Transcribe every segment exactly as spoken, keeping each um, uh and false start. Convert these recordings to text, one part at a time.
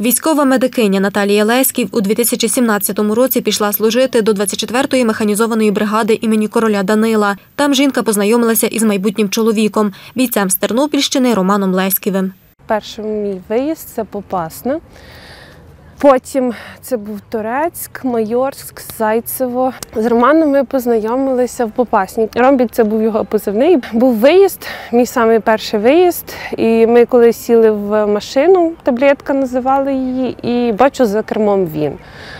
Військова медикиня Наталія Леськів у дві тисячі сімнадцятому році пішла служити до двадцять четвертої механізованої бригади імені короля Данила. Там жінка познайомилася із майбутнім чоловіком, бійцем з Тернопільщини Романом Леськівим. Перший мій виїзд – це Попасна. Потім це був Торецьк, Майорськ, Зайцево. З Романом ми познайомилися в Попасні. Ромбік – це був його позивний. Був виїзд, мій самий перший виїзд. І ми коли сіли в машину, таблетка називали її, і бачу за кермом він.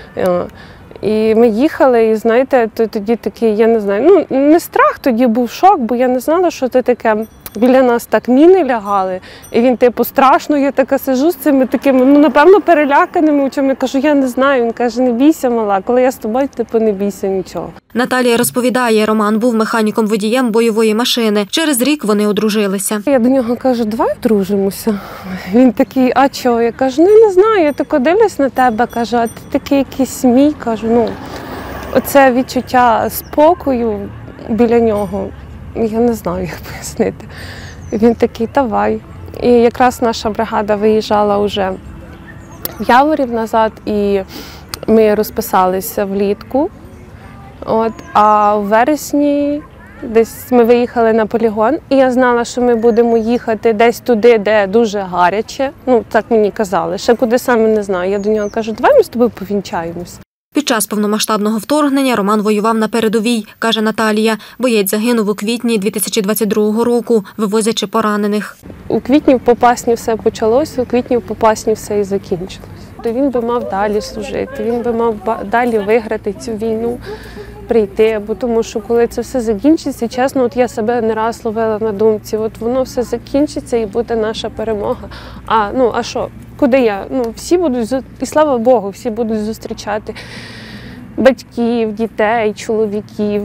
І ми їхали, і знаєте, тоді такий, я не знаю, ну не страх, тоді був шок, бо я не знала, що це таке. Біля нас так міни лягали, і він типу страшно, я така сижу з цими такими, ну напевно, переляканими очима. Я кажу, я не знаю, він каже, не бійся, мала, коли я з тобою, типу не бійся нічого. Наталія розповідає, Роман був механіком-водієм бойової машини. Через рік вони одружилися. Я до нього кажу, давай одружимося. Він такий, а чого? Я кажу, ну я не знаю, я тако дивлюсь на тебе, кажу, а ти такий якийсь мій, кажу, ну, оце відчуття спокою біля нього. Я не знаю, як пояснити. Він такий, давай. І якраз наша бригада виїжджала вже в Яворів назад, і ми розписалися влітку. От, а в вересні десь ми виїхали на полігон, і я знала, що ми будемо їхати десь туди, де дуже гаряче. Ну, так мені казали. Ще куди саме не знаю. Я до нього кажу, давай ми з тобою повінчаємось. Під час повномасштабного вторгнення Роман воював на передовій, каже Наталія. Боєць загинув у квітні дві тисячі двадцять другого року, вивозячи поранених. У квітні в Попасні все почалося, у квітні в Попасні все і закінчилось. Він би мав далі служити, він би мав далі виграти цю війну, прийти, бо тому що коли це все закінчиться, чесно, от я себе не раз ловила на думці, от воно все закінчиться і буде наша перемога. А, ну, а що? Куди я? Ну, всі будуть, і слава Богу, всі будуть зустрічати батьків, дітей, чоловіків.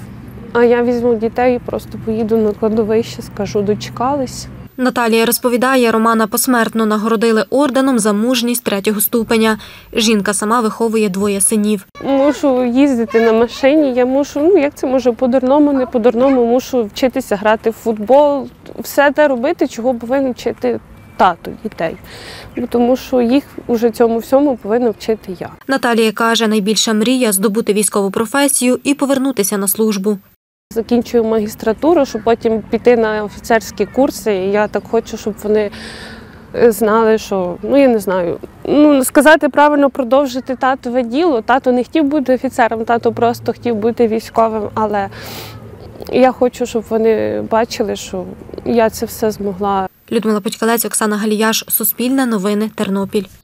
А я візьму дітей і просто поїду на кладовище, скажу, дочекались. Наталія розповідає, Романа посмертно нагородили орденом за мужність третього ступеня. Жінка сама виховує двоє синів. Мушу їздити на машині, я мушу, ну як це може, по-дурному, не по-дурному, мушу вчитися грати в футбол, все те робити, чого повинен вчити тато дітей. Тому що їх уже цьому всьому повинна вчити я. Наталія каже, найбільша мрія – здобути військову професію і повернутися на службу. Закінчую магістратуру, щоб потім піти на офіцерські курси. І я так хочу, щоб вони знали, що, ну я не знаю, ну сказати правильно, продовжити татове діло. Тато не хотів бути офіцером, тато просто хотів бути військовим, але я хочу, щоб вони бачили, що я це все змогла. Людмила Путькалець, Оксана Галіяш, Суспільне новини, Тернопіль.